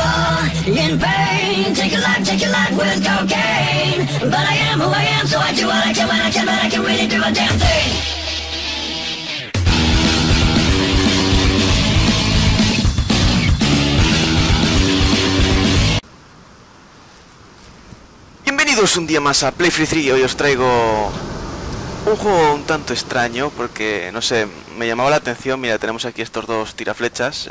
in pain. Take your life with cocaine. But I am who I am, so I do what I can when I can, but I can really do a damn thing. Bienvenidos un día más a Play Free 3. Hoy os traigo un juego un tanto extraño porque, no sé, me llamaba la atención. Mira, tenemos aquí estos dos tiraflechas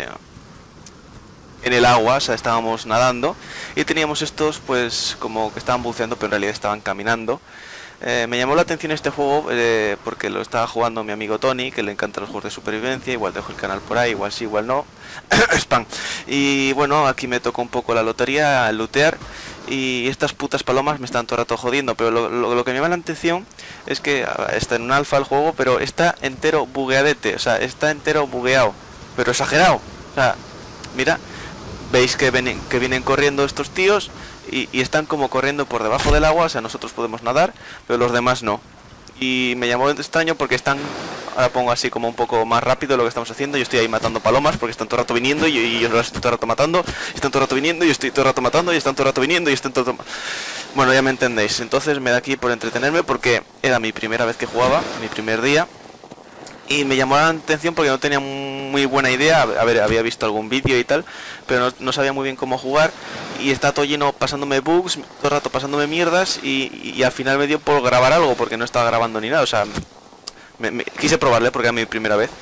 en el agua, o sea, estábamos nadando y teníamos estos, pues, como que estaban buceando, pero en realidad estaban caminando. Me llamó la atención este juego porque lo estaba jugando mi amigo Tony, que le encantan los juegos de supervivencia. Igual dejo el canal por ahí, igual sí, igual no. Spam. Y bueno, aquí me tocó un poco la lotería, lootear. Y estas putas palomas me están todo el rato jodiendo. Pero lo que me llama la atención es que está en un alfa el juego, pero está entero bugueadete. O sea, está entero bugueado, pero exagerado. O sea, mira, veis que vienen corriendo estos tíos y están como corriendo por debajo del agua. O sea, nosotros podemos nadar, pero los demás no. Y me llamó extraño porque están... Ahora pongo así como un poco más rápido lo que estamos haciendo. Yo estoy ahí matando palomas porque están todo el rato viniendo y yo las estoy todo el rato matando. Están todo el rato viniendo y yo estoy todo el rato matando y están todo el rato viniendo y están todo el rato... Bueno, ya me entendéis. Entonces me da aquí por entretenerme porque era mi primera vez que jugaba, mi primer día. Y me llamó la atención porque no tenía muy buena idea. A ver, había visto algún vídeo y tal, pero no sabía muy bien cómo jugar. Y está todo lleno pasándome bugs, todo el rato pasándome mierdas. Y al final me dio por grabar algo porque no estaba grabando ni nada. O sea, quise probarle porque era mi primera vez.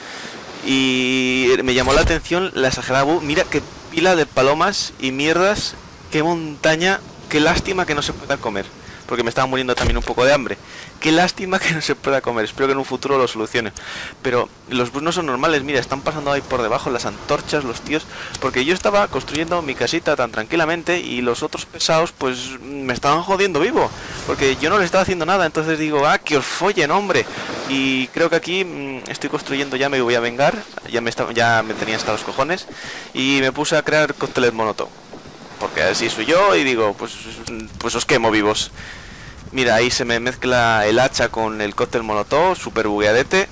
Y me llamó la atención la exagerada bug. Mira qué pila de palomas y mierdas. Qué montaña. Qué lástima que no se pueda comer, porque me estaba muriendo también un poco de hambre. Qué lástima que no se pueda comer. Espero que en un futuro lo solucione. Pero los bugs no son normales. Mira, están pasando ahí por debajo las antorchas, los tíos. Porque yo estaba construyendo mi casita tan tranquilamente y los otros pesados pues me estaban jodiendo vivo, porque yo no les estaba haciendo nada. Entonces digo, que os follen, hombre. Y creo que aquí estoy construyendo, ya me voy a vengar. Ya me tenía hasta los cojones. Y me puse a crear cócteles molotov, porque así soy yo y digo, pues os quemo vivos. Mira, ahí se me mezcla el hacha con el cóctel molotov, super bugueadete.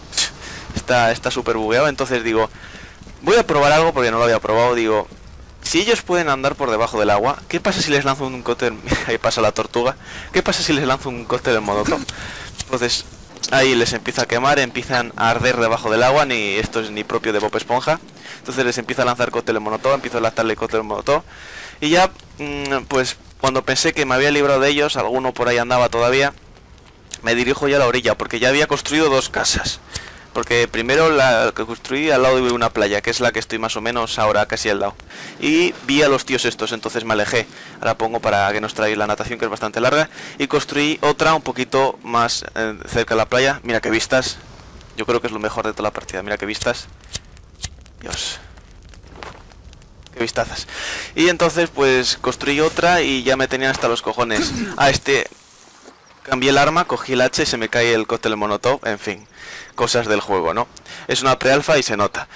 Está super bugueado, entonces digo, voy a probar algo porque no lo había probado. Digo, si ellos pueden andar por debajo del agua, ¿qué pasa si les lanzo un cóctel? Ahí pasa la tortuga. ¿Qué pasa si les lanzo un cóctel molotov? Entonces, ahí les empieza a quemar, empiezan a arder debajo del agua, esto es ni propio de Bob Esponja. Entonces les empieza a lanzar cóctel molotov, empiezo a lanzarle cóctel molotov. Y ya, pues cuando pensé que me había librado de ellos, alguno por ahí andaba todavía, me dirijo ya a la orilla, porque ya había construido dos casas. Porque primero la que construí al lado de una playa, que es la que estoy más o menos ahora casi al lado. Y vi a los tíos estos, entonces me alejé. Ahora pongo para que nos traigáis la natación, que es bastante larga. Y construí otra un poquito más cerca de la playa. Mira qué vistas. Yo creo que es lo mejor de toda la partida. Mira qué vistas. Dios. Qué vistazas. Y entonces pues construí otra y ya me tenían hasta los cojones. Cambié el arma, cogí el hacha y se me cae el cóctel molotov. En fin, cosas del juego, ¿no? Es una pre-alfa y se nota.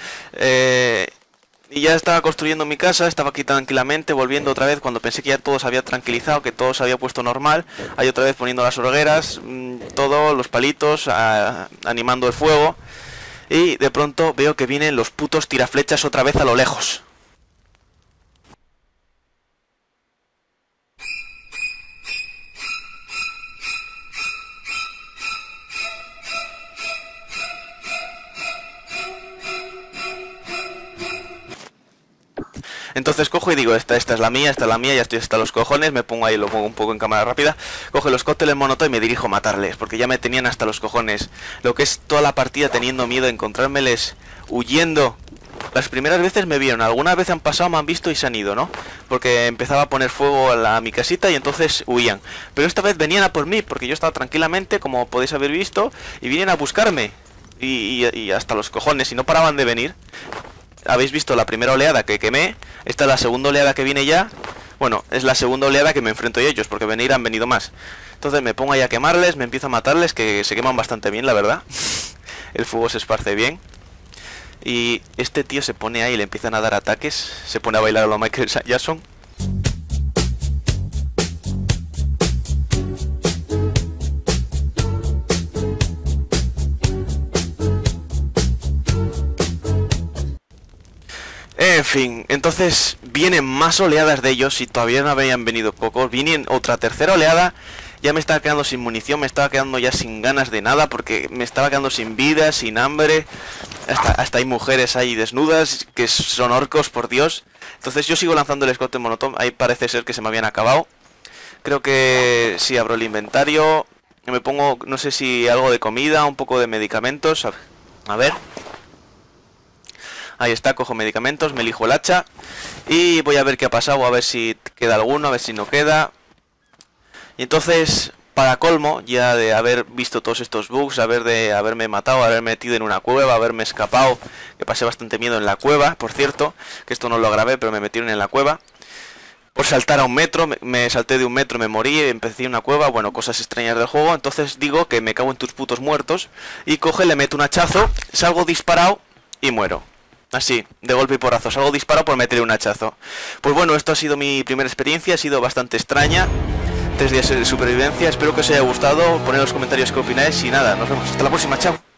Y ya estaba construyendo mi casa, estaba aquí tranquilamente, volviendo otra vez cuando pensé que ya todo se había tranquilizado, que todo se había puesto normal. Ahí otra vez poniendo las hogueras, todo, los palitos, animando el fuego. Y de pronto veo que vienen los putos tiraflechas otra vez a lo lejos. Entonces cojo y digo, esta es la mía, ya estoy hasta los cojones. Me pongo ahí, lo pongo un poco en cámara rápida. Cojo los cócteles molotov y me dirijo a matarles, porque ya me tenían hasta los cojones. Lo que es toda la partida teniendo miedo de encontrármeles huyendo. Las primeras veces me vieron, algunas veces han pasado, me han visto y se han ido, ¿no? Porque empezaba a poner fuego a mi casita y entonces huían. Pero esta vez venían a por mí, porque yo estaba tranquilamente, como podéis haber visto, y vienen a buscarme. Y hasta los cojones, y no paraban de venir. Habéis visto la primera oleada que quemé. Esta es la segunda oleada que viene ya. Bueno, es la segunda oleada que me enfrento a ellos, porque venir han venido más. Entonces me pongo ahí a quemarles, me empiezo a matarles, que se queman bastante bien, la verdad. El fuego se esparce bien. Y este tío se pone ahí y le empiezan a dar ataques. Se pone a bailar a lo Michael Jackson. En fin, entonces vienen más oleadas de ellos y todavía no habían venido pocos. Vienen otra tercera oleada. Ya me estaba quedando sin munición, me estaba quedando ya sin ganas de nada porque me estaba quedando sin vida, sin hambre. Hasta hay mujeres ahí desnudas que son orcos, por Dios. Entonces yo sigo lanzando el escote monotón. Ahí parece ser que se me habían acabado. Creo que sí, abro el inventario. Me pongo, no sé si algo de comida, un poco de medicamentos. A ver. Ahí está, cojo medicamentos, me elijo el hacha. Y voy a ver qué ha pasado, a ver si queda alguno, a ver si no queda. Y entonces, para colmo, ya de haber visto todos estos bugs, de haberme matado, haberme metido en una cueva, haberme escapado, que pasé bastante miedo en la cueva, por cierto, que esto no lo grabé, pero me metieron en la cueva. Por saltar a un metro, me salté de un metro, me morí, empecé en una cueva, bueno, cosas extrañas del juego. Entonces digo que me cago en tus putos muertos y coge, le meto un hachazo, salgo disparado y muero. Así, de golpe y porrazo, salgo disparado por meterle un hachazo. Pues bueno, esto ha sido mi primera experiencia, ha sido bastante extraña. 3 días de supervivencia, espero que os haya gustado, poned en los comentarios qué opináis y nada, nos vemos, hasta la próxima, chao.